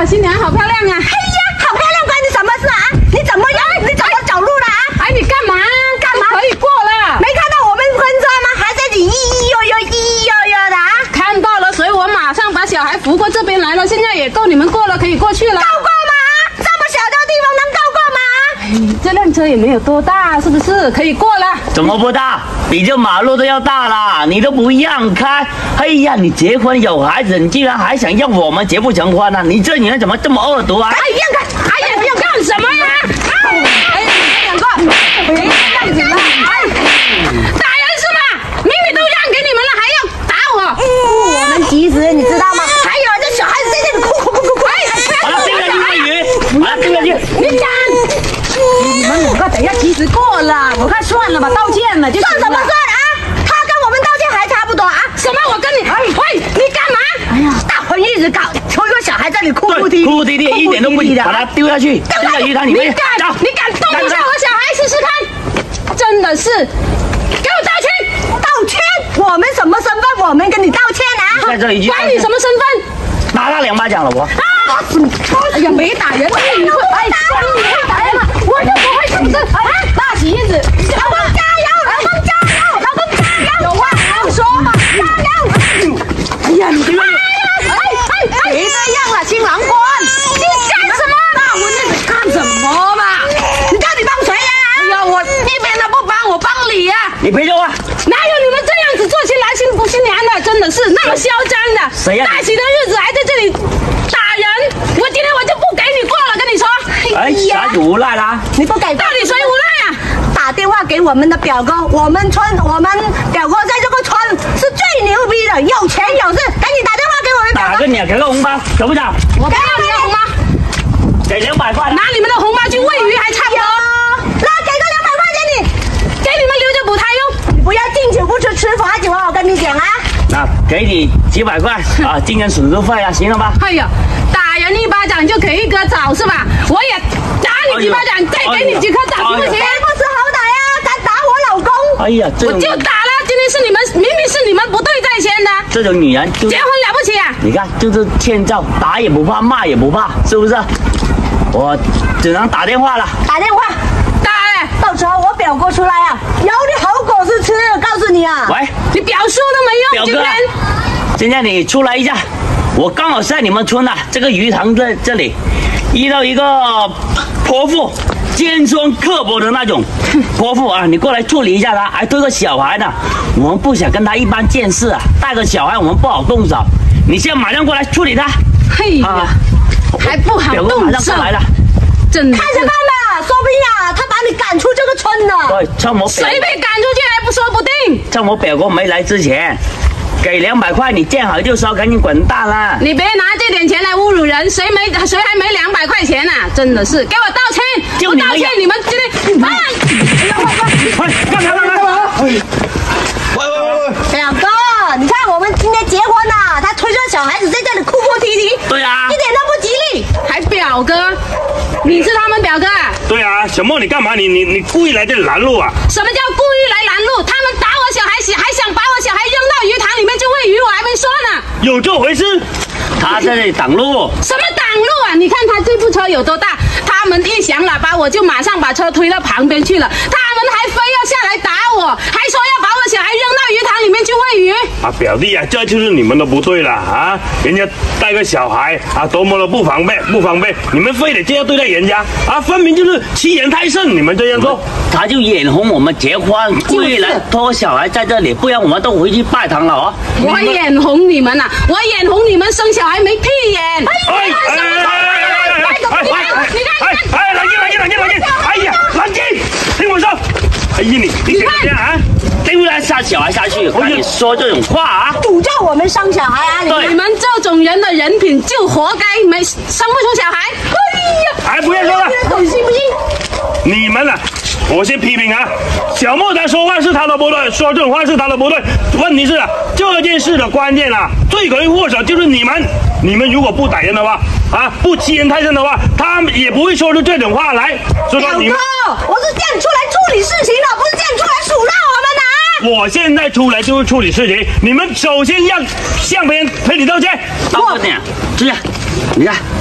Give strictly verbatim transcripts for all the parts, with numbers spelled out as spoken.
呀，新娘好漂亮啊！ 哎呀，好漂亮，关你什么事啊？你怎么样？你怎么走路了啊？ 哎，你干嘛？干嘛？可以过了。 没看到我们婚纱吗？还在这里咿咿哟哟，咿咿哟哟的啊！ 看到了，所以我马上把小孩扶过这边来了。现在也够你们过了，可以过去了。 够过吗？这么小的地方能够过吗？ 哎，这辆车也没有多大，是不是？可以过了。 怎么不大？比这马路都要大啦！你都不让开！哎呀，你结婚有孩子，你竟然还想让我们结不成婚呢、啊？你这女人怎么这么恶毒啊？ 哎，让开！ 哎呀，要干什么呀？哎，两个，别这样子了！哎，打人是吗？明明都让给你们了，还要打我？ 我们急死，你知道吗？还有这小孩子在这里哭哭哭哭哭！ 好了，丢下去，美女！好了，丢下去！ 你敢？你们两个等一下其实过了，我看算了吧，道歉了就算什么算啊？他跟我们道歉还差不多啊？ 什么？我跟你，哎，喂，你干嘛？ 哎呀，大婚一直搞，求一个小孩在这里哭哭啼啼， 哭哭啼啼，一点都不把他丢下去，丢在鱼塘里面。 你敢？你敢动一下我小孩试试看？真的是，给我道歉！ 道歉？我们什么身份？我们跟你道歉啊？ 在这里， 管你什么身份？ 打他两巴掌了我。 啊！哎呀，没打人，你会哎，你会打人吗？我就不会出声。哎，大喜日子， 老公加油！老公加油！老公加油！ 有话好说嘛， 加油！ 哎呀，你别，哎呀，哎哎哎，别这样了，新郎官，你干什么？大婚日子干什么嘛？ 你到底帮谁呀？ 哎呀，我一边都不帮，我帮你呀。 你别说话。 哪有你们这样子做新郎新不新娘的？真的是那么嚣张的！ 谁呀？ 大喜的日子还在这里打人，我今天我就不给你过了，跟你说。 哎，啥无赖啦？ 你不给， 到底谁无赖啊？ 打电话给我们的表哥，我们村我们表哥在这个村是最牛逼的，有钱有势，赶紧打电话给我们表哥。 打个你，给个红包，走不走？ 我不要你的红包， 给两百块。 拿你们的红包去喂鱼还差不多。 那给个两百块给你， 给你们留着补胎用。 你不要敬酒不吃吃罚酒啊！我跟你讲啊。 那给你几百块啊，精神损失费啊，行了吧？ 哎呀，打人一巴掌就给一颗枣是吧？我也打你几巴掌，再给你几颗枣，行不行？ 不识好歹啊！敢打我老公！ 哎呀，这我就打了，今天是你们，明明是你们不对在先的。 这种女人就结婚了不起啊？ 你看，就是欠揍，打也不怕，骂也不怕，是不是？我只能打电话了。 打电话， 打哎！ 到时候我表哥出来啊，有你好果子吃，告诉你啊。 喂， 你表叔都没用，今表哥， 天今天你出来一下，我刚好在你们村啊这个鱼塘这这里遇到一个泼妇，尖酸刻薄的那种泼妇啊，你过来处理一下她，还推个小孩呢。我们不想跟她一般见识啊，带个小孩我们不好动手，你现在马上过来处理她。 嘿呀， 啊还不好表哥马动手上过来了。 真的看着办吧，说不定啊，他把你赶出这个村了。 对，趁我表谁被赶出去还不说不定。 趁我表哥没来之前，给两百块，你见好就收，赶紧滚蛋啦！ 你别拿这点钱来侮辱人，谁没谁还没两百块钱呢、啊？真的是，给我道歉！不道歉，你们今天哎， 快，干嘛干嘛？ 喂喂喂！ 表哥，你看我们今天结婚了，他推着小孩子在这里哭哭啼啼， 对啊一点都不吉利。 还表哥，你是他们表哥啊？ 对啊，小莫你干嘛？你你你故意来这里拦路啊？ 什么叫故意来拦路？他们打我小孩，还想把我小孩扔到鱼塘里面去喂鱼，我还没说呢。 有这回事？ 他在这里挡路。 什么挡路啊？你看他这部车有多大？他们一响喇叭，我就马上把车推到旁边去了。他们还非要下来打我，还说要把我小孩扔到鱼塘里面去喂鱼。 啊，表弟啊，这就是你们的不对了啊！人家带个小孩啊，多么的不方便，不方便，你们非得这样对待人家啊，分明就是欺人太甚！你们这样做， 他就眼红我们结婚，故意来拖小孩在这里，不然我们都回去拜堂了哦。 我眼红你们呐、啊！我眼红你们生小孩没屁眼！ 哎哎哎哎哎哎！ 你看， 哎哎，冷静冷静冷静冷静！哎呀，冷静，听我说！哎呀，你你怎么这样啊？ 丢他下小孩下去，我跟你说这种话啊！ 诅咒我们生小孩啊！你你们这种人的人品就活该没生不出小孩。哎呀， 哎，不要说了， 你信不信？ 你们啊，我先批评啊，小莫他说话是他的不对，说这种话是他的不对。问题是啊，这件事的关键啊，罪魁祸首就是你们。你们如果不打人的话，啊，不欺人太甚的话，他们也不会说出这种话来。所以说你们， 我是叫你出来处理事情的，不是叫你出来数落我们的啊！ 我现在出来就是处理事情，你们首先要向别人赔礼道歉。 道歉，这样，你看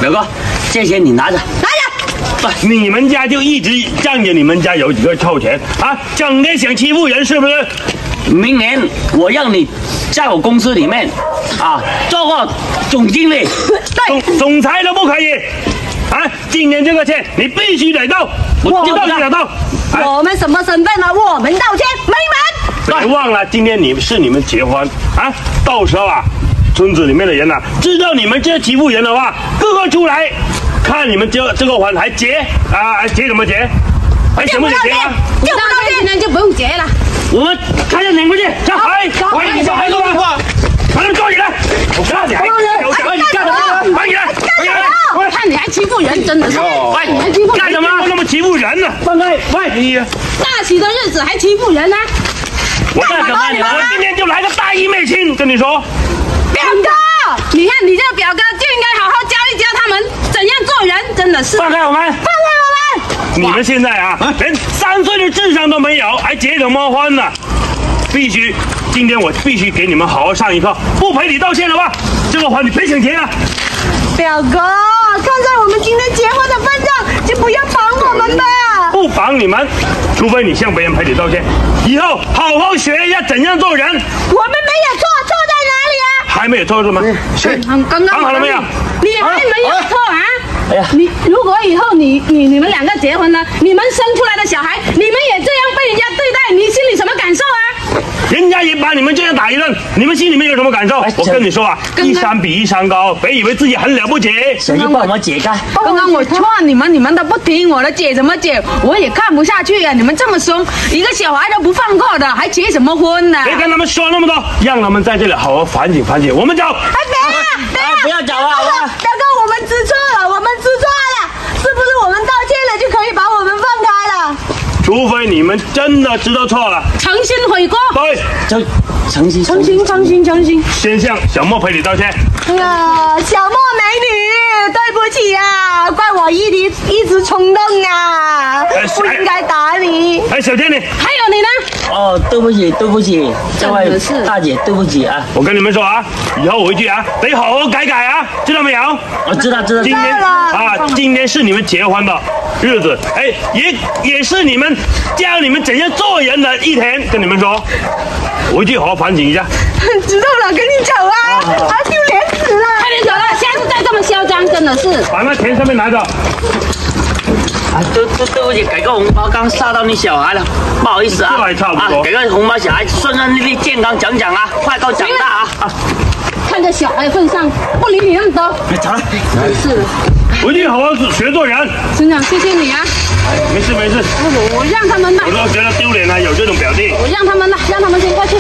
表哥，这些你拿着。 拿着。 不，你们家就一直仗着你们家有几个臭钱啊，整天想欺负人是不是？ 明年我让你在我公司里面啊做个总经理， 总总裁都不可以啊！今年这个钱你必须得到，我知道你得到。 哎、我们什么身份呢？我们道歉没门。 别忘了，今天你是你们结婚啊，到时候啊，村子里面的人呐、啊，知道你们这欺负人的话，个个出来看你们这这个婚还结啊？结什么结？还行不行结啊？ 不道歉，今天就不用结了。 我们开着领过去，上来，快点，小孩子们，把他们抓起来！我抓你，有小孩你干什么？抓起来！抓起来！ 我看你还欺负人，真的是！ 喂，你还欺负干什么？那么欺负人呢？放开！喂，你大喜的日子还欺负人呢？ 我干什么？我今天就来个大义灭亲，跟你说。 表哥，你看你这个表哥就应该好好教一教他们怎样做人，真的是。 放开我们！ 放开我们！ 你们现在啊，连三岁的智商都没有，还结什么婚呢？必须，今天我必须给你们好好上一课。不赔礼道歉的话，这个婚你别想结了。 表哥，看在我们今天结婚的份上，就不要绑我们吧。 不绑你们，除非你向别人赔礼道歉。以后好好学一下怎样做人。我们没有错，错在哪里啊？ 还没有错是吗？ 是，刚刚绑好了没有？ 你还没有错啊？ 哎呀， 你如果以后你你你们两个结婚了，你们生出来的小孩，你们也这样被人家对待，你心里什么感受啊？ 人家也把你们这样打一顿，你们心里面有什么感受？我跟你说啊，一山比一山高，别以为自己很了不起。 小心帮我们解开。 刚刚我劝你们，你们都不听我的，解怎么解？我也看不下去呀、啊！你们这么凶，一个小孩都不放过的，还结什么婚呢？ 别跟他们说那么多，让他们在这里好好反省反省。我们走。 哎，别啊！别啊！ 不要走啊！ 表哥，我们知错了，我们知错了，是不是我们道歉了就可以把我们放开了？ 除非你们真的知道错了， 诚心悔过。 对， 就诚心诚心诚心诚心。 先向小莫赔礼道歉。 哎呀，小莫美女，对不起啊，怪我一直一直冲动啊，不应该打你。 哎，小天你， 还有你呢？ 哦，对不起，对不起，这位大姐，对不起啊！ 我跟你们说啊，以后回去啊，得好好改改啊，知道没有？ 我知道，知道。 今天啊，今天是你们结婚的日子，哎，也也是你们教你们怎样做人的一天，跟你们说，回去好好反省一下。 知道了，跟你走啊，啊，丢脸死了！ 快点走了，下次再这么嚣张，真的是。 把那钱上面拿着。 啊，对对对不起，给个红包，刚吓到你小孩了，不好意思啊。 这还差不多。 啊，给个红包，小孩顺顺利利、健康长长啊，快够长大啊！啊， 看在小孩份上，不理你那么多。 走了， 真是的。 回去好好学做人。 村长，谢谢你啊。 没事没事。 我我让他们吧。 我都觉得丢脸了，有这种表弟。 我让他们了，让他们先过去。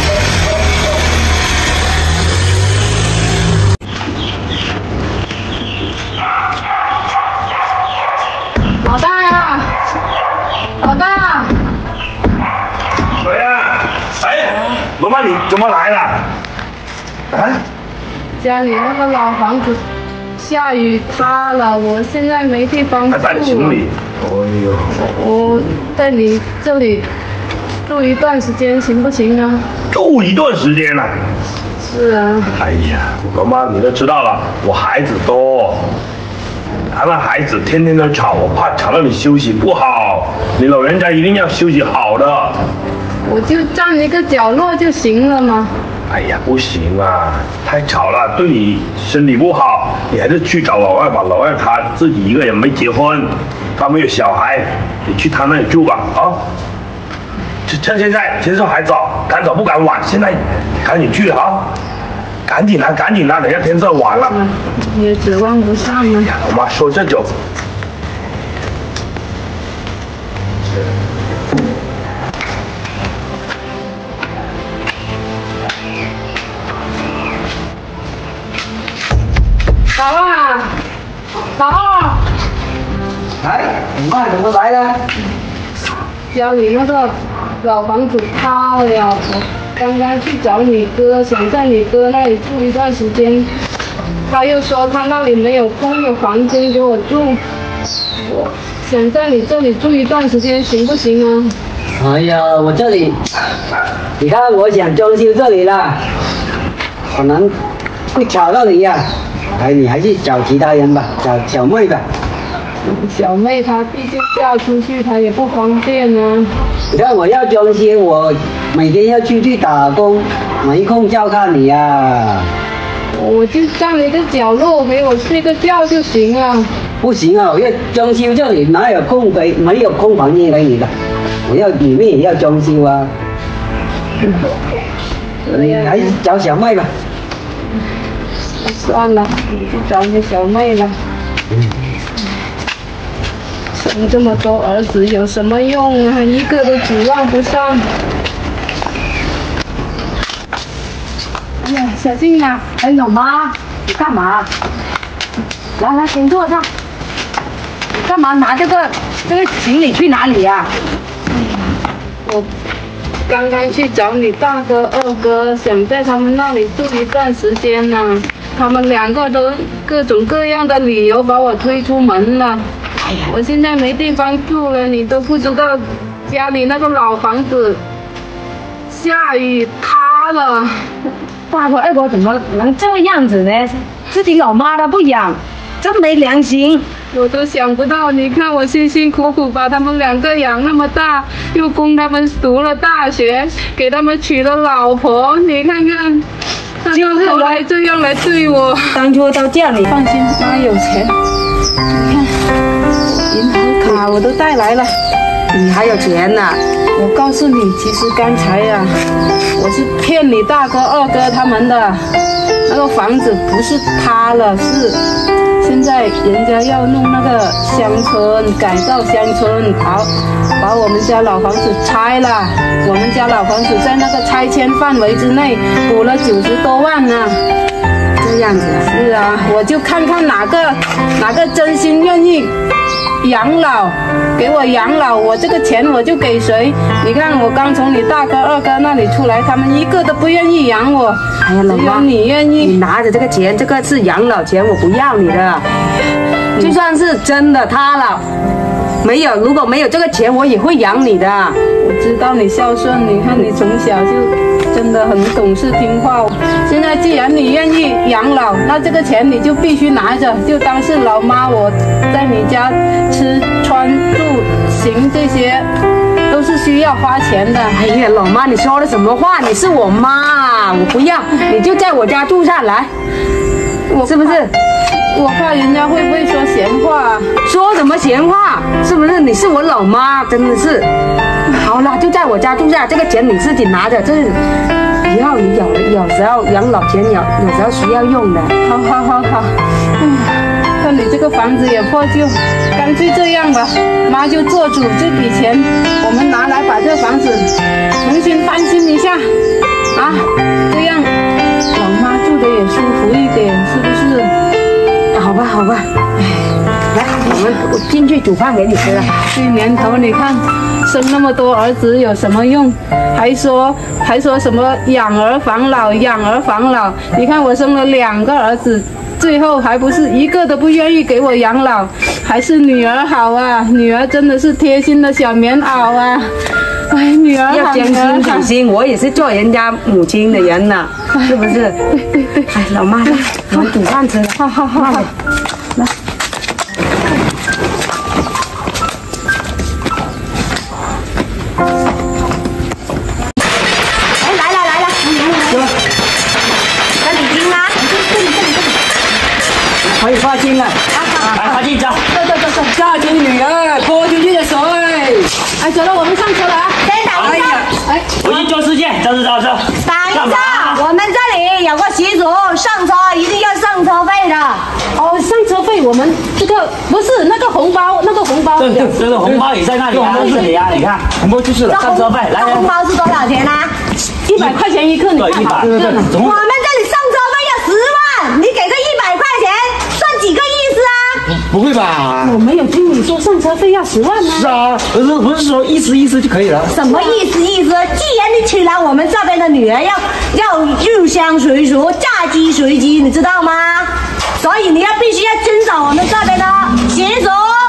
老大呀，老大。 谁呀？哎，老妈你怎么来了？啊？ 家里那个老房子下雨塌了，我现在没地方住了。 还带行李？哎呦！ 我在你这里住一段时间行不行啊？ 住一段时间了。 是啊。 哎呀，老妈你都知道了，我孩子多。他那孩子天天都吵，我怕吵到你休息不好。你老人家一定要休息好的。 我就占一个角落就行了吗？ 哎呀，不行啊，太吵了，对你身体不好。你还是去找老二吧，老二他自己一个人没结婚，他没有小孩，你去他那里住吧，啊！趁现在天色还早，赶早不赶晚，现在赶紧去啊！赶紧啊，赶紧啊，等下天色晚了。 也指望不上啊。 我妈说这就。 宝啊，宝！ 哎，你妈怎么来了？ 家里那个老房子塌了，我刚刚去找你哥，想在你哥那里住一段时间。他又说他那里没有空的房间给我住，我想在你这里住一段时间，行不行啊？ 哎呀，我这里，你看我想装修这里了，可能会吵到你呀、啊。 哎，你还是找其他人吧，找小妹吧。 小妹她毕竟嫁出去，她也不方便啊。 你看我要装修，我每天要出去打工，没空照看你啊。 我就占了一个角落，给我睡个觉就行了。 不行啊，我要装修这里哪有空给，没有空房间给你的，我要里面也要装修啊。嗯，你还是找小妹吧。 算了，你去找你小妹了。嗯。生这么多儿子有什么用啊？一个都指望不上。哎呀，小静啊， 哎，老妈，你干嘛？来来，请坐上。你干嘛拿这个这个行李去哪里呀、啊？ 我刚刚去找你大哥、二哥，想在他们那里住一段时间呢、啊。他们两个都各种各样的理由把我推出门了。哎呀，我现在没地方住了，你都不知道，家里那个老房子下雨塌了。 大哥、二哥怎么能这个样子呢？自己老妈都不养，真没良心！ 我都想不到，你看我辛辛苦苦把他们两个养那么大，又供他们读了大学，给他们娶了老婆，你看看， 就是后来这样来对我。 当初都叫你放心，妈有钱，你看，银行卡我都带来了。 你还有钱呢、啊？ 我告诉你，其实刚才呀、啊，我是骗你大哥、二哥他们的。那个房子不是塌了，是现在人家要弄那个乡村改造乡村，好，把我们家老房子拆了。我们家老房子在那个拆迁范围之内补了九十多万呢。 这样子是啊，我就看看哪个哪个真心愿意养老，给我养老，我这个钱我就给谁。你看我刚从你大哥二哥那里出来，他们一个都不愿意养我。 哎呀，老妈， 你愿意？ 你拿着这个钱，这个是养老钱，我不要你的。就算是真的塌了，没有，如果没有这个钱，我也会养你的。 我知道你孝顺，你看你从小就真的很懂事听话。现在既然你愿意养老，那这个钱你就必须拿着，就当是老妈我在你家吃穿住行这些都是需要花钱的。 哎呀，老妈，你说的什么话？你是我妈，我不要，你就在我家住下来，我是不是？ 我怕人家会不会说闲话？ 说什么闲话？是不是？你是我老妈，真的是。好了，就在我家住下，这个钱你自己拿着，这以后你有了有时候养老钱有有时候需要用的。 好好好好。哎呀，看你这个房子也破旧，干脆这样吧，妈就做主，这笔钱我们拿来把这房子重新翻新一下，啊，这样老妈住的也舒服一点，是不是？ 好吧，好吧，来，我们我进去煮饭给你吃了。 这年头你看生那么多儿子有什么用？还说还说什么养儿防老，养儿防老？你看我生了两个儿子，最后还不是一个都不愿意给我养老，还是女儿好啊！女儿真的是贴心的小棉袄啊！哎，女儿好， 要将心比心，我也是做人家母亲的人呢，是不是？ 对对对， 哎，老妈，我们煮饭吃了， 好好好好，来。 哎，来了来了，那你听啊，这里这里这里， 可以放心了。 来，快进走。 走走走走， 嫁给女儿泼出去的水。 哎，走了，我们上车了啊！ 先等一下， 哎， 我去做事件，走走走走。 等一下，我们这里有个习俗，上车一定要上车费的。 哦，上车费我们这个不是那个红包，那个红包。 对对，这个红包也在那里啊，这里啊，你看，红包就是了，上车费，来来。 红包是多少钱啊？ 一百块钱一克，你看对，一百， 对对对， 总我们这里上车费要十万，你给个一百块钱，算几个意思啊？ 不会吧？ 我没有听你说上车费要十万吗？ 是啊，不是不是说意思意思就可以了。 什么意思意思？既然你娶了我们这边的女儿，要要入乡随俗，嫁鸡随鸡，你知道吗？所以你要必须要遵守我们这边的习俗。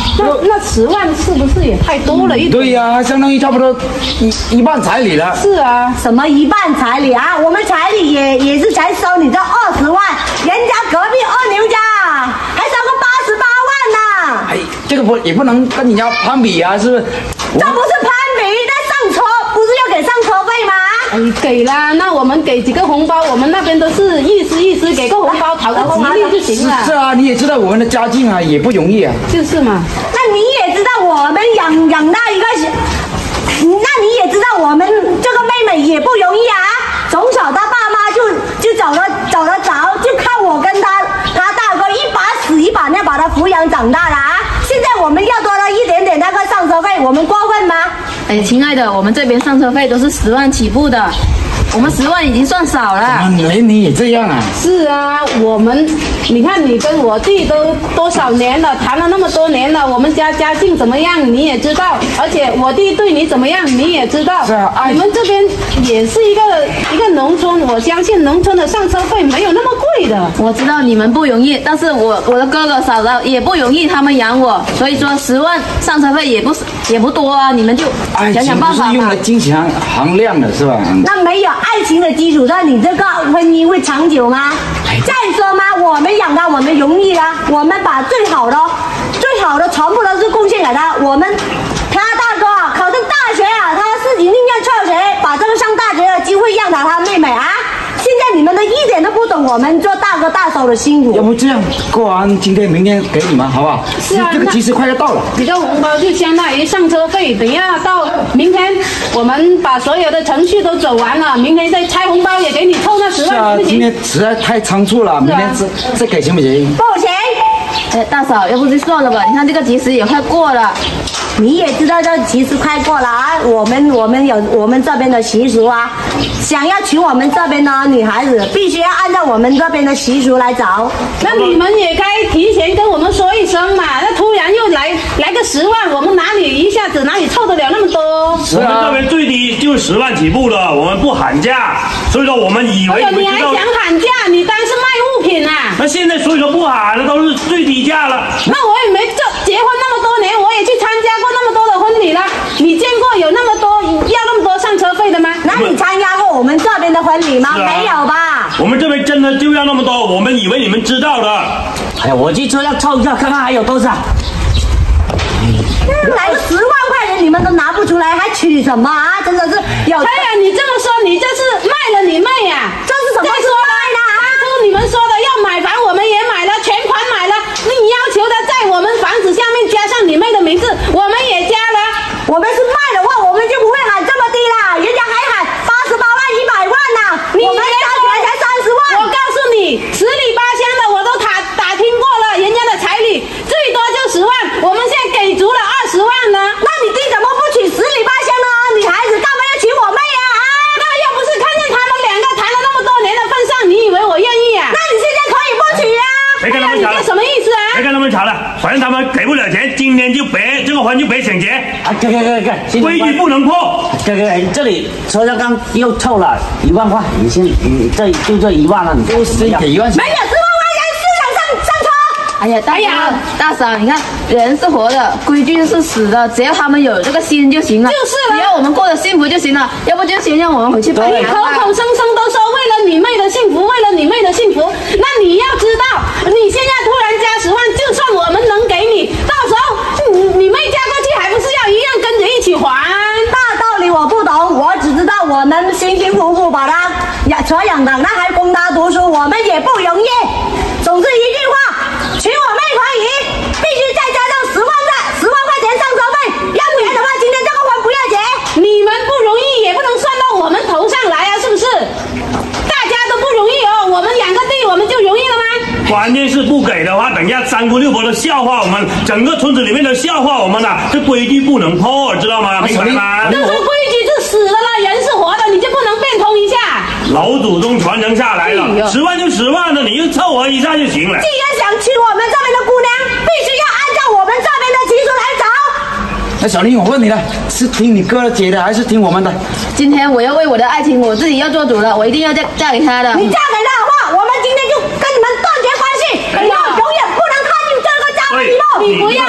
那那十万是不是也太多了一点？ 对呀、啊，相当于差不多一一半彩礼了。 是啊， 什么一半彩礼啊？我们彩礼也也是才收你这二十万，人家隔壁二牛家还收个八十八万呢。 哎，这个不也不能跟人家攀比啊，是不是？ 这不是攀比，那上车不是要给上车费吗？ 哎，给啦，那我们给几个红包，我们那边都是意思意思，给个红包讨个吉利就行了。 是啊，你也知道我们的家境啊，也不容易啊。 就是嘛。 那你也知道我们养养大一个小，那你也知道我们这个妹妹也不容易啊。从小她爸妈就就找得找得着，就靠我跟她她大哥一把屎一把尿把她抚养长大的啊。现在我们要多了一点点那个上车费，我们过分吗？ 哎，亲爱的，我们这边上车费都是十万起步的，我们十万已经算少了。 啊，连你也这样啊？ 是啊，我们，你看你跟我弟都多少年了，谈了那么多年了，我们家家境怎么样你也知道，而且我弟对你怎么样你也知道。 是啊， 你们这边也是一个一个农村，我相信农村的上车费没有那么贵的。 我知道你们不容易，但是我我的哥哥嫂嫂也不容易，他们养我，所以说十万上车费也不也不多啊，你们就想想办法嘛。 爱情不是用来金钱衡量的是吧？ 那没有爱情的基础上，你这个婚姻会长久吗？再说嘛，我们养他，我们容易啦，我们把最好的、最好的全部都是贡献给他。我们他大哥啊，考上大学啊，他自己宁愿辍学，把这个上大学的机会让他他妹妹啊。现在你们都一点都不懂我们做大哥大嫂的辛苦。 要不这样，过完今天明天给你们好不好？ 是啊， 这个集时快要到了。 你的红包就相当于上车费，等一下到明天我们把所有的程序都走完了，明天再拆红包也给你凑那十是啊万，行不行？ 今天实在太仓促了，明天再再给行不行？ 不行， 哎，大嫂，要不就算了吧，你看这个集时也快过了。 你也知道这其实快过了啊，我们我们有我们这边的习俗啊，想要娶我们这边的女孩子，必须要按照我们这边的习俗来找。 那你们也该提前跟我们说一声嘛，那突然又来来个十万，我们哪里一下子哪里凑得了那么多？ 我们这边最低就十万起步了，我们不喊价，所以说我们以为哎呦，你还你们知道想喊价？你当是卖物品啊？ 那现在所以说不喊了，都是最低价了。 那我也没这结婚那么多年，我也去参加过那么多的婚礼了，你见过有那么多要那么多上车费的吗？ 那你参加过我们这边的婚礼吗？ 是啊没有吧？ 我们这边真的就要那么多，我们以为你们知道的。 哎呀，我去车要凑一下，看看还有多少。 来个十万块钱你们都拿不出来，还娶什么啊？真的是有。 哎呀，你这么说，你这是卖了你妹呀、 这是什么再说卖的啊？ 当初你们说的要买房，我们也买了，全款买了。你要求的在我们房子下面加上你妹的名字，我们也加了。 我们是卖的话，我们就不会喊这么低啦，人家还喊八十八万、一百万呢， 你我们加起来才三十万。 我告诉你，十里八乡的我都打打听过了，人家的彩礼最多就十万，我们现在给足了二十万呢。 那你弟怎么不娶十里八乡的女孩子，干嘛要娶我妹啊？啊？ 那要不是看在他们两个谈了那么多年的份上，你以为我愿意啊？ 那你现在可以不娶啊？ 别跟他们吵了你这，什么意思啊？ 别跟他们吵了，反正他们给不了钱，今天就别这个婚就别请结， 啊，哥哥哥哥， 规矩不能破。 哥哥，这里车上刚又凑了一万块，你先，你这就这一万了，你都先给一万。 没有十万块钱市场上上车。 哎呀，大嫂，大嫂，你看人是活的，规矩是死的，只要他们有这个心就行了。 就是了只要我们过得幸福就行了，要不就先让我们回去拜你年吧。 口口声声都说为了你妹的幸福，为了你妹的幸福，那你要知道，你现在突然加十万，就算我们能给你，到时候你你妹嫁过去还不是要一样跟着一起还？ 大道理我不懂，我只知道我们辛辛苦苦把他养扯养长大，还供他读书，我们也不容易。总之一句话，娶我妹可以，必须再加上十万的十万块钱上车费，要不然的话，今天这个婚不要结。 你们不容易也不能算到我们头上来啊，是不是？大家都不容易哦，我们养个弟我们就容易了吗？ 关键是不给的话，等一下三姑六婆都笑话我们，整个村子里面都笑话我们了。这规矩不能破，知道吗？明白吗？ 这个规矩是死了啦，人是活的，你就不能变通一下？ 老祖宗传承下来哎呦了，十万就十万了，你就凑合一下就行了。 既然想娶我们这边的姑娘，必须要按照我们这边的习俗来找。 那小林，我问你了，是听你哥姐的还是听我们的？ 今天我要为我的爱情，我自己要做主了，我一定要嫁嫁给他的。 你嫁给他的话，我们今天就跟你们断绝关系，以后永远不能踏进这个家门里喽。 你不要拿这种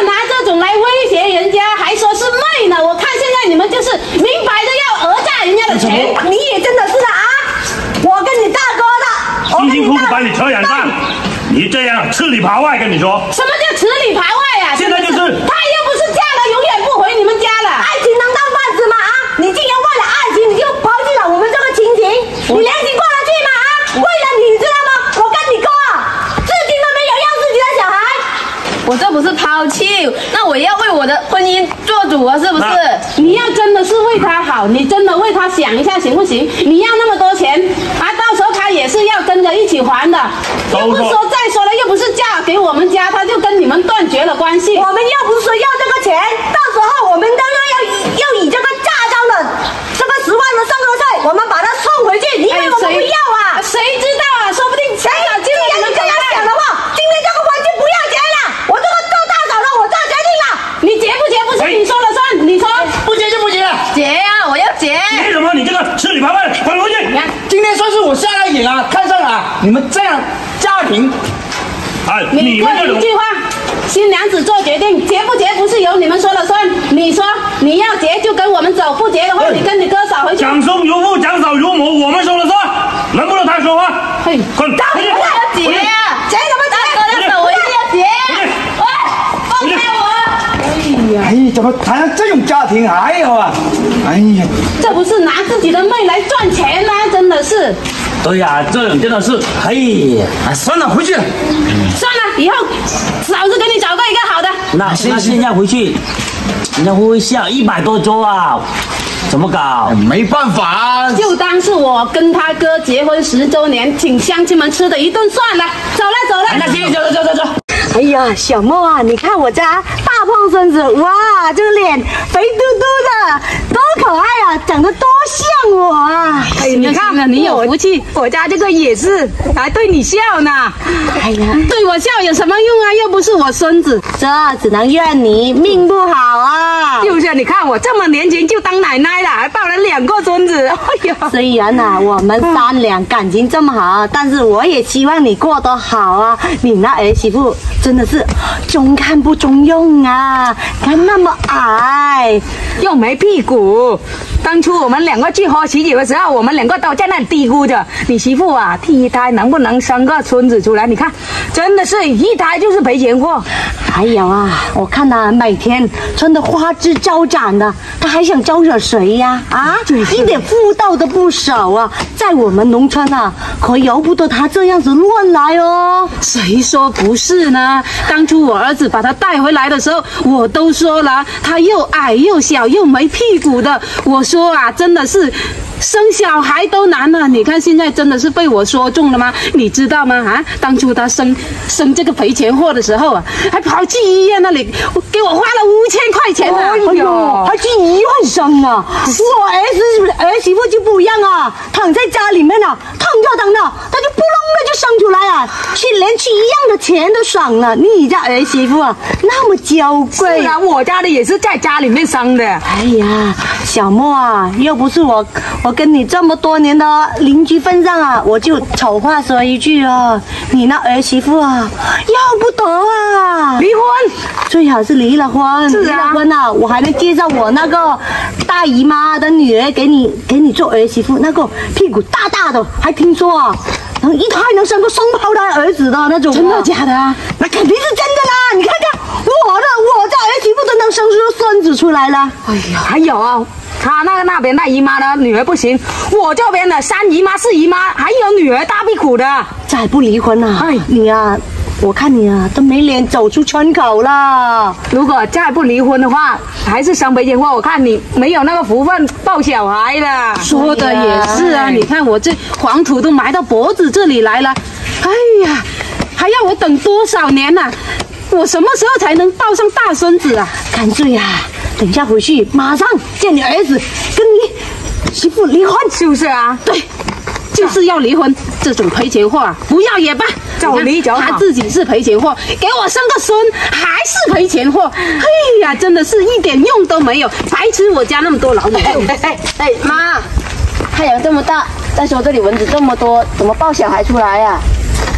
种来威胁人家，还说是妹呢。我看现在你们就是明摆着要讹诈人家的钱，你也真的是的啊！我跟你大哥的， 辛辛苦苦把你扯养大，你这样吃里扒外，跟你说。 什么叫吃里扒外啊？ 现在就是， 他又不是嫁了，永远不回你们家了。爱情能当饭吃吗？啊！你竟然为了爱情，你就抛弃了我们这个亲情，你良心过得去吗？啊！为了你，知道吗？我跟你哥啊，至今都没有要自己的小孩。 我这不是抛弃，那我要为我的婚姻做主啊，是不是？ 你要真的是为他好，你真的为他想一下行不行？你要那么多钱啊，到时候他也是要跟着一起还的。又不是说再说了，又不是嫁给我们家，他就跟你们断绝了关系。我们又不是说要这个钱，到时候我们当然要要以这个嫁妆的这个十万的生活费，我们把它送回去，因为我们不要啊。谁知道啊？说不定钱啊，既然你这样想的话，今天这个婚就不要结了。我这个做大嫂的，我做决定了。你结不结不是你说了算，你说不结就不结了。 结啊，我要结。 结什么？你这个吃里扒外，滚回去！ 你看，今天算是我下了瘾啊，看上了你们这样家庭。 啊， 你这一句话，新娘子做决定，结不结不是由你们说了算。你说你要结就跟我们走，不结的话，你跟你哥嫂回去。 长兄如父，长嫂如母，我们说了算，能不能他说话？ 嘿， 滚！ 我要结啊！ 结什么结？ 大哥的手我一定要结！喂，放开我！ 哎，怎么谈这种家庭还有啊？哎呀， 这不是拿自己的妹来赚钱吗？真的是。 对呀、啊，这种真的是，哎呀， 啊，算了，回去了。 算了，以后嫂子给你找个一个好的。 那那现在回去，人家会不会笑？一百多桌啊，怎么搞？ 没办法啊， 就当是我跟他哥结婚十周年，请乡亲们吃的一顿算了。走了走了， 那行，走走走走走。 哎呀，小莫啊，你看我家大胖孙子，哇，这个脸肥嘟嘟的，多可爱啊，长得多像我啊！ 哎，你看，你有福气，我家这个也是还对你笑呢。 哎呀， 对我笑有什么用啊？又不是我孙子， 这只能怨你命不好啊！ 就是你看我这么年轻就当奶奶了，还抱了两个孙子。哎呀， 虽然啊我们三两感情这么好，但是我也希望你过得好啊。你那儿媳妇真的是中看不中用啊，看那么矮， 又没屁股。当初我们两个去喝喜酒的时候，我们两个都在那里嘀咕着，你媳妇啊，第一胎能不能生个孙子出来？你看，真的是一胎就是赔钱货。 还有啊，我看他每天穿的花枝招展的，他还想招惹谁呀？啊，一点妇道都不守啊！在我们农村啊，可由不得他这样子乱来哦。 谁说不是呢？当初我儿子把他带回来的时候，我都说了，他又矮又小又没屁股的。我说啊，真的是生小孩都难啊！你看现在真的是被我说中了吗？你知道吗？啊，当初他生生这个赔钱货的时候啊，还跑去医院那里给我花了五千块钱呢、啊。 哎呦，还去医院生啊！我儿子儿媳妇就不一样啊，躺在家里面啊，躺着躺着，他就扑棱的就生出来啊，去连去医院的钱都省了。你家儿媳妇啊，那么娇贵。 是啊，我家的也是在家里面生的。 哎呀，小莫啊，又不是我，我跟你这么多年的邻居份上啊，我就丑话说一句啊，你那儿媳妇啊，要不得啊， 离婚， 最好是离了婚。 是啊， 离了婚啊，我还能介绍我那个大姨妈的女儿给你，给你做儿媳妇，那个屁股大大的，还听说啊，能一胎能生个双胞胎儿子的那种、啊。 真的假的啊？ 那肯定是真的啦！你看看我的，我家儿媳妇都能生出孙子出来了。 哎呀，还有啊。他那个那边大姨妈的女儿不行，我这边的三姨妈四姨妈还有女儿大屁股的， 再不离婚啊， 哎， 你啊，我看你啊都没脸走出村口了。 如果再不离婚的话，还是生赔钱货，我看你没有那个福分抱小孩的。说的也是啊，你看我这黄土都埋到脖子这里来了，哎呀，还要我等多少年呢、啊？我什么时候才能抱上大孙子啊？ 干脆啊，等一下回去马上叫你儿子跟你媳妇离婚， 是不是啊？ 对， 就是要离婚。这种赔钱货啊，不要也罢，照离就好。他自己是赔钱货，给我生个孙还是赔钱货。哎呀，真的是一点用都没有，白吃我家那么多老母猪。 哎哎哎，妈，太阳这么大，再说这里蚊子这么多，怎么抱小孩出来呀、啊？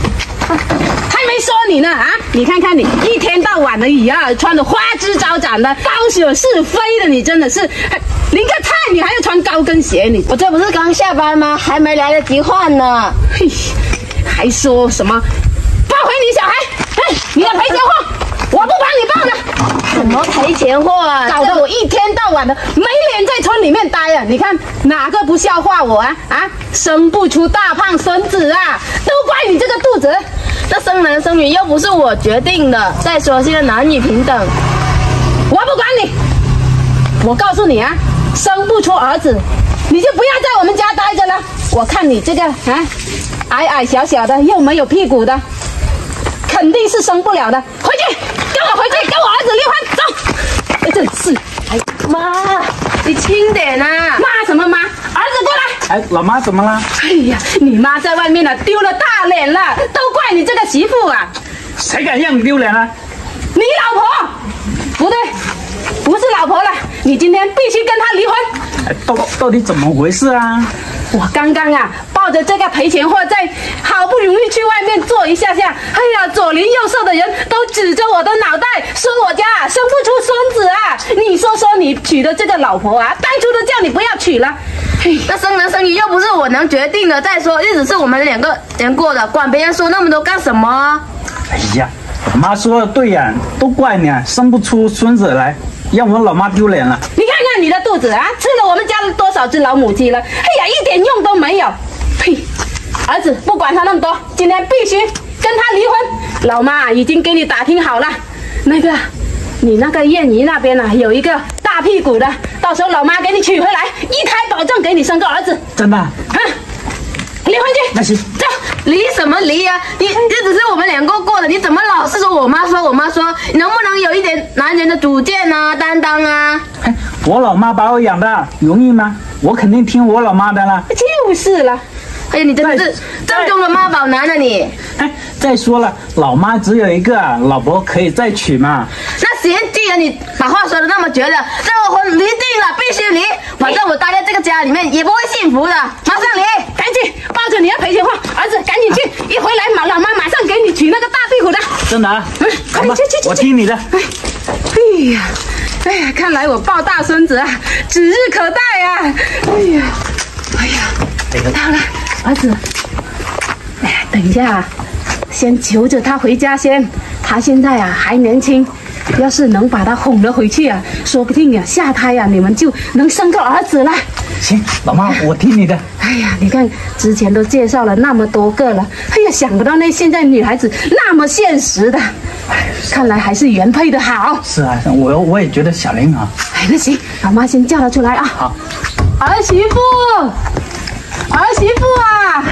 还没说你呢啊！你看看你一天到晚的也啊，穿的花枝招展的，高手是非的，你真的是淋个菜你还要穿高跟鞋，你我这不是刚下班吗？还没来得及换呢。 嘿，还说什么抱回你小孩？哎，你的赔钱货我不帮你报了。 什么赔钱货啊？ 搞得我一天到晚的没脸在村里面待啊！你看哪个不笑话我啊？啊，生不出大胖孙子啊，都怪你这个肚子。 那生男生女又不是我决定的。再说现在男女平等， 我不管你。我告诉你啊，生不出儿子，你就不要在我们家待着了。我看你这个啊，矮矮小小的，又没有屁股的，肯定是生不了的。回去，跟我回去，跟我儿子离婚，走。哎，真是， 哎妈，你轻点啊！ 骂什么妈？儿子过来。 哎，老妈怎么了？ 哎呀，你妈在外面呢，丢了大脸了，都怪你这个媳妇啊！ 谁敢让你丢脸啊？ 你老婆？不对，不是老婆了，你今天必须跟她离婚。 哎，到到底怎么回事啊？ 我刚刚啊，抱着这个赔钱货在，好不容易去外面坐一下下，哎呀，左邻右舍的人都指着我的脑袋说我家啊生不出孙子啊！你说说你娶的这个老婆啊，当初都叫你不要娶了。 那生男生女又不是我能决定的。再说日子是我们两个人过的，管别人说那么多干什么？ 哎呀，我妈说的对呀、啊，都怪你啊，生不出孙子来，让我老妈丢脸了。 你看看你的肚子啊，吃了我们家多少只老母鸡了？哎呀，一点用都没有。呸！儿子，不管他那么多，今天必须跟他离婚。老妈已经给你打听好了，那个你那个燕姨那边啊有一个大屁股的，到时候老妈给你娶回来，一胎保证给你生个儿子。 真的？ 啊，离婚去。 那行， 走。 离什么离啊？你日子是我们两个过的，你怎么老是说我妈说我妈说？你能不能有一点男人的主见啊、担当啊？ 哎，我老妈把我养大，容易吗？我肯定听我老妈的了。 就是了。 哎呀，你真的是正宗的妈宝男啊你！ 哎，再说了，老妈只有一个，老婆可以再娶嘛。 那行，既然你把话说的那么绝了，这个婚离定了，必须离。反正我待在这个家里面也不会幸福的，马上离！ 赶紧抱着你的赔钱货，儿子赶紧去，一回来马老妈马上给你娶那个大屁股的。 真的啊？ 嗯，快点去去去， 我听你的。 哎，哎呀，哎呀，看来我抱大孙子啊，指日可待啊！哎呀，哎呀，到了，儿子，哎呀，等一下，先求着他回家先，他现在啊还年轻。要是能把他哄了回去啊，说不定呀、啊、下胎呀、啊、你们就能生个儿子了。 行，老妈，我听你的。 哎呀，你看之前都介绍了那么多个了，哎呀，想不到那现在女孩子那么现实的，看来还是原配的好。 是啊，我我也觉得小玲好。 哎，那行，老妈先叫她出来啊。 好， 儿媳妇，儿媳妇啊！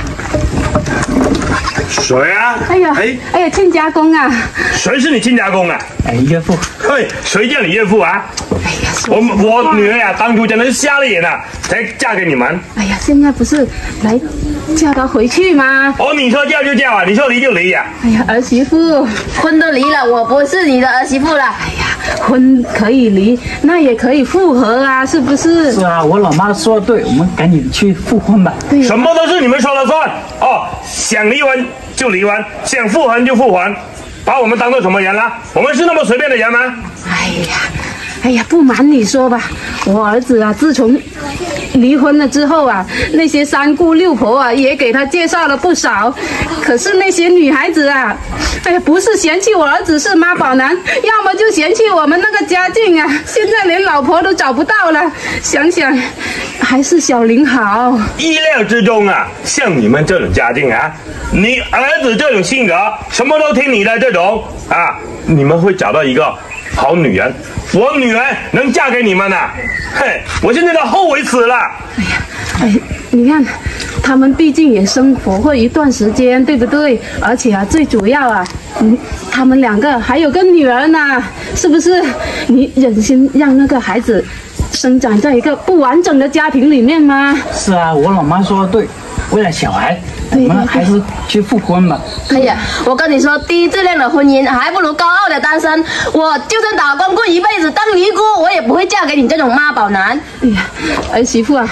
谁啊？ 哎呀， 哎哎呀，亲家公啊！ 谁是你亲家公啊？ 哎，岳父。 嘿，谁叫你岳父啊？ 哎呀， 我我女儿呀、啊，当初真的是瞎了眼了，才嫁给你们。 哎呀，现在不是来叫她回去吗？ 哦，你说叫就叫啊，你说离就离呀、啊。 哎呀，儿媳妇， 婚都离了，我不是你的儿媳妇了。 哎呀，婚可以离，那也可以复合啊，是不是？ 是啊，我老妈说的对，我们赶紧去复婚吧。 对、啊， 什么都是你们说了算哦，想离婚就离婚，想复婚就复婚，把我们当做什么人了？我们是那么随便的人吗？ 哎呀，哎呀，不瞒你说吧，我儿子啊，自从离婚了之后啊，那些三姑六婆啊，也给他介绍了不少。可是那些女孩子啊，哎呀，不是嫌弃我儿子是妈宝男，要么就嫌弃我们那个家境啊，现在连老婆都找不到了。想想，还是小玲好。 意料之中啊，像你们这种家境啊，你儿子这种性格，什么都听你的这种啊，你们会找到一个好女人。我女儿能嫁给你们啊？嘿，我现在都后悔死了。 哎呀，哎，你看，他们毕竟也生活过一段时间，对不对？而且啊，最主要啊，嗯，他们两个还有个女儿呢，是不是？你忍心让那个孩子生长在一个不完整的家庭里面吗？ 是啊，我老妈说的对，为了小孩，我们还是去复婚吧。 哎呀，我跟你说，低质量的婚姻还不如高傲的单身。我就算打光棍一辈子当尼姑，我也不会嫁给你这种妈宝男。 哎呀，儿媳妇啊，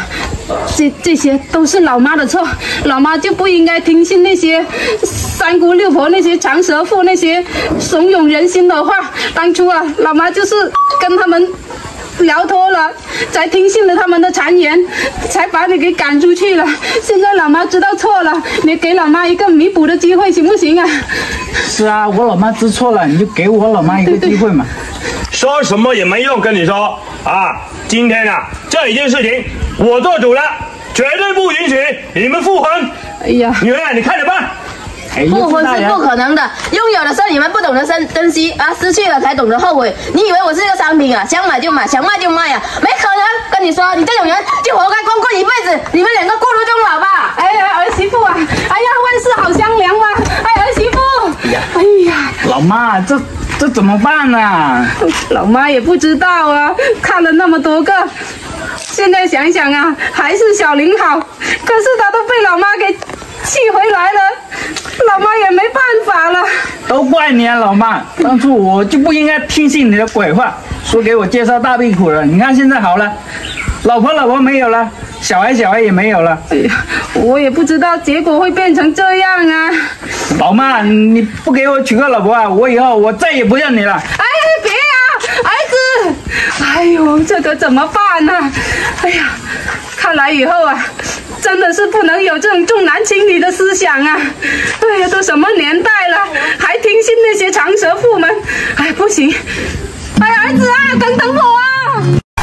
这这些都是老妈的错，老妈就不应该听信那些三姑六婆、那些长舌妇、那些怂恿人心的话。当初啊，老妈就是跟他们聊脱了，才听信了他们的谗言，才把你给赶出去了。现在老妈知道错了，你给老妈一个弥补的机会，行不行啊？ 是啊，我老妈知错了，你就给我老妈一个机会嘛。 说什么也没用，跟你说啊，今天啊这一件事情我做主了，绝对不允许你们复婚。 哎呀， 女儿，你看着办。 复婚是不可能的，拥有的时候你们不懂得珍珍惜啊，失去了才懂得后悔。你以为我是一个商品啊？想买就买，想卖就卖啊？没可能！跟你说，你这种人就活该光棍一辈子。你们两个过路终老吧！ 哎呀，儿媳妇啊！哎呀，万事好商量嘛！哎，儿媳妇！哎呀， 老妈，这这怎么办呢、啊？ 老妈也不知道啊，看了那么多个，现在想想啊，还是小林好。可是他都被老妈给气回来了，老妈也没办法了。 都怪你啊，老妈！当初我就不应该听信你的鬼话，说给我介绍大屁股了。你看现在好了，老婆老婆没有了，小孩小孩也没有了。 哎呀，我也不知道结果会变成这样啊。 老妈，你不给我娶个老婆啊，我以后我再也不认你了。 哎，别啊，儿子！哎呦，这可怎么办呢、啊？哎呀，看来以后啊，真的是不能有这种重男轻女的思想啊！哎呀，都什么年代了，还听信那些长舌妇们？哎，不行！哎，儿子啊，等等我啊！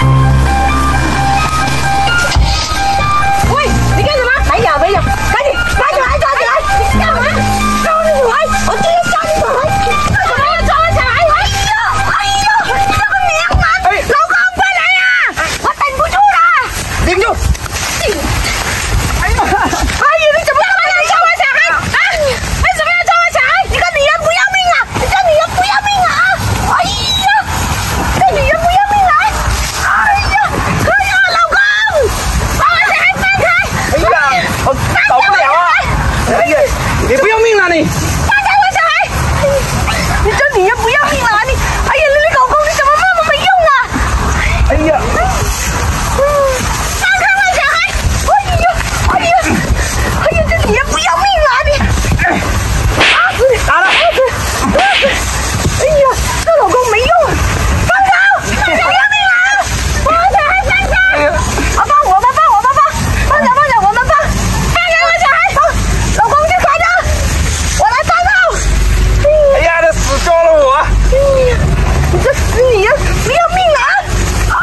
喂，你干什么？没有没有，赶紧抓起来抓起来！你干嘛？抓我小孩！我今天抓你小孩！干什么要抓我小孩？哎呦哎呦，你这个娘们！哎，老公快来呀！我等不住了！ 顶住！ 哎呀！哎呀，你怎么干嘛要抓我小孩？啊！为什么要抓我小孩？你个女人不要命啊！你这女人不要命啊！哎呀，这女人不要命啊！哎呀，哎呀，老公，把我小孩放开！ 哎呀，我搞不了啊！哎呀，你不要命了你！ 放开我小孩！你这女人不要命了啊你！哎呀，你老公你怎么那么没用啊？ 哎呀！ 放开我小孩！哎呀，哎呀，哎呀，这女人不要命了啊你！打死你！ 打了！ 打死！哎呀，这老公没用，放手！放手要命了！把我小孩放开！啊，放我们，放我们，放！放手，放手，我们放！放开我小孩！放！老公就开着，我来放手！ 哎呀，这死抓了我！ 哎呀，你这死女人不要命了啊！啊！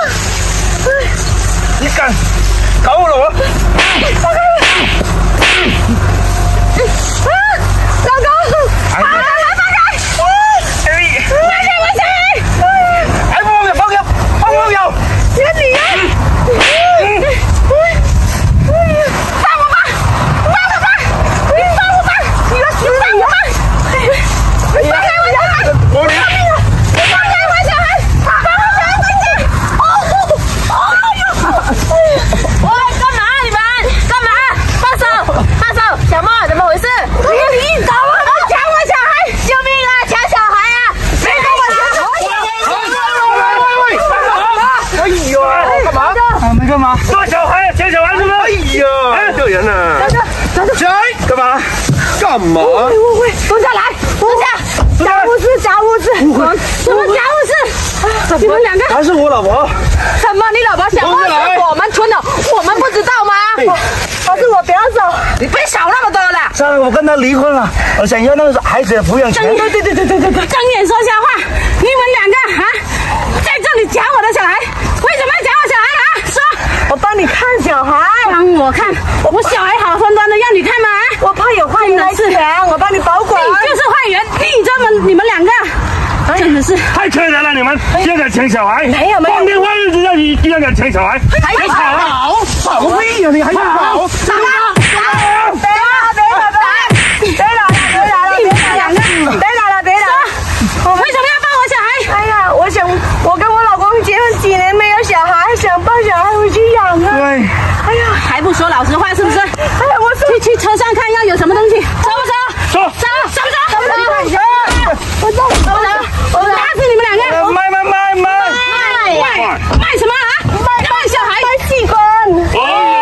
你敢搞我老婆？ 放开我！啊，老公！ 哎放开，放开！ 哎， 放开我小孩！ 还不放开，放开，放开我！ 这个女人！放我吧，放我吧，你放我吧，你个死女人！你放开我小孩！ 我你放开我小孩！放我小孩回去！哦哦哟！喂，干嘛你们？干嘛？放手！放手！小莫，怎么回事？你搞我！抢我小孩！救命啊！抢小孩啊！别跟我抢小孩！ 哎呀，干嘛？啊，没干嘛。 抓小孩，抢小孩是不是？ 哎呀，这人呢？起来，干嘛？干嘛？ 喂喂喂，蹲下来，蹲下！假护士，假护士，什么假护士？你们两个她是我老婆。 什么？你老婆小莫是我们村的，我们不知道吗？她是我表嫂。你别少那么多了。 上次我跟她离婚了，我想要那个孩子的抚养权。 对对对对对对对，睁眼说瞎话！你们两个啊，在这里抢我的小孩，为什么要抢我小孩啊？说，我帮你看小孩。帮我看，我小孩好端端的，让你看吗？我怕有坏人来抢，我帮你保管。你就是坏人，你这么你们两个，真的是太可怜了，你们竟敢抢小孩！ 没有没有光天化日之下，你竟然敢抢小孩！ 还还跑啊！ 跑屁呀！你还跑？ 打了！别打了！别打了！别打了！别打了！别打了！别打了！别打了！为什么要抱我小孩？哎呀，我想我跟我老公结婚几年没有小孩，想抱小孩回去养啊。 对。 哎呀， 还不说老实话是不是？ 哎呀，我说去去车上看要有什么东西，收不收？ 说收收不收？ 怎么了？我走， 收不收？我打死你们两个！ 卖卖卖卖！ 卖卖卖什么啊？卖卖小孩！ 卖器官。 哦。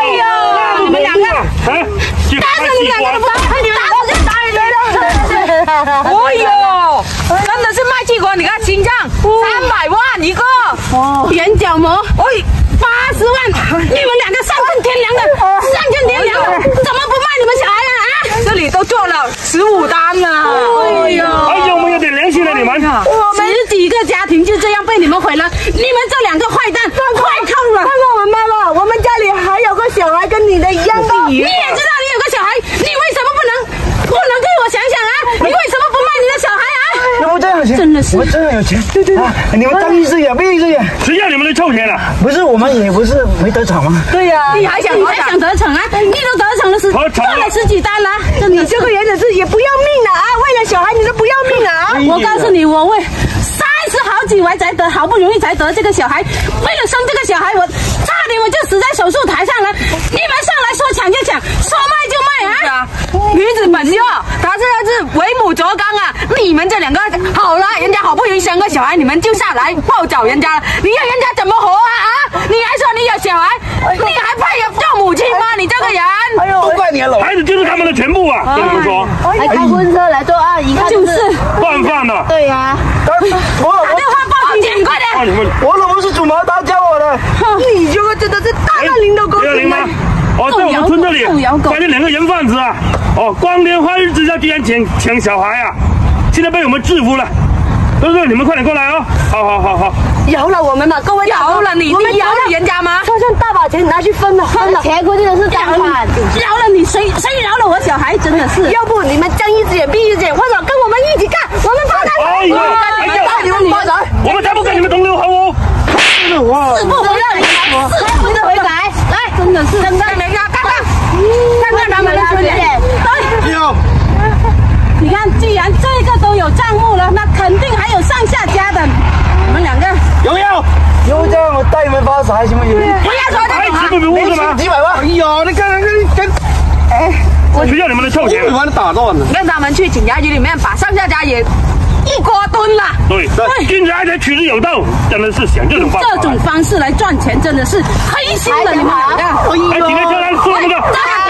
你们两个都不打，你们打就打你们。哎呦，真的是卖气管，你看心脏三百万一个， 哦，眼角膜， 哎， 八十万，你们两个丧尽天良的，丧尽天良的，怎么不卖你们小孩啊？啊！ 这里都做了十五单了。 哎呦， 还有没有点良心了你们？ 我们十几个家庭就这样被你们毁了，你们这两个坏蛋，快看了！ 看看我妈妈，我们家里还有个小孩跟你的一样的。 你也知道你有个小孩，你为什么不能不能替我想想啊？你为什么不卖你的小孩啊？ 要不这样有钱， 真的是我们真的有钱。对对对，你们睁一只眼闭一只眼。 谁要你们的臭钱啊？ 不是，我们也不是没得逞吗？ 对呀， 你还想你还想得逞啊？你都得逞了十得逞了赚了十几单了，真的你这个人也是也不要命了啊！为了小孩你都不要命了啊！ 我告诉你，我为三十好几回才得，好不容易才得这个小孩，为了生这个小孩，我差点我就死在手术台上了。你们上来说抢就抢，说卖就卖啊！ 女子本色，他这个是为母则刚啊！你们这两个好了，人家好不容易生个小孩，你们就下来抱找人家了，你要人家怎么活啊啊！你还说你有小孩，你还配有做母亲吗？你这个人， 哎呦，都怪你老。 孩子就是他们的全部啊！跟你们说， 还开婚车来做爱，一看就是惯犯呢。 对呀。 我老婆打电话报警，快点！ 啊你们我老婆是祖毛大教我的。 你这个真的是大难临头狗幺零吗？哦，在我们村这里发现两个人贩子啊！哦，光天化日之下居然抢抢小孩啊！现在被我们制服了。对对，你们快点过来哦！好好好好。 饶了我们吧，各位大哥， 饶了你， 我们你饶了人家吗？ 就算大把钱拿去分了，分了，钱估计都是赃款。 饶了你，谁谁饶了我小孩？真的是， 要不你们睁一只眼闭一只眼，或者跟我们一起干，我们发财。 哎呀，哎呀， 你们发财， 我们才不跟你们同流合污！ 誓不不要你们，誓不得悔改。来，真的是， 真的没看，看看，看看他们的缺点。 有。 你看，既然这个都有账目了，那肯定还有上下家的。你们两个有没有？有这样我带你们发财行不行？ 不要说这还种话欺负不是吗？ 几百万。哎呀，你看看跟跟，哎， 谁要你们的臭钱？ 把你打断了。 让他们去警察局里面把上下家也一锅炖了。 对对，君子爱财，取之有道，真的是想这种办法。 这种方式来赚钱，真的是黑心的，你们两个。 哎，今天下来说什么的？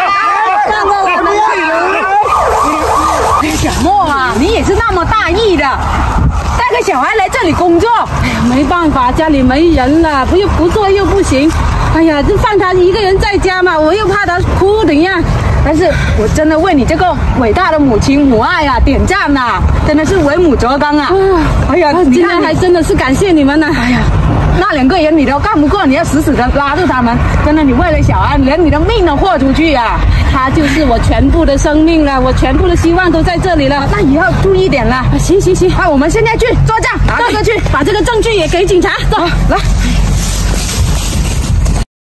小莫啊，你也是那么大意的，带个小孩来这里工作，哎呀，没办法，家里没人了，不又不做又不行，哎呀，就放他一个人在家嘛，我又怕他哭怎样，但是我真的为你这个伟大的母亲母爱啊点赞呐，真的是为母则刚啊！哎呀，今天还真的是感谢你们呢，哎呀。那两个人你都干不过，你要死死的拉住他们。真的，你为了小安，连你的命都豁出去呀、啊！他就是我全部的生命了，我全部的希望都在这里了。那以后注意点了。行行行，那我们现在去作证，拿这个去，把这个证据也给警察。走，来。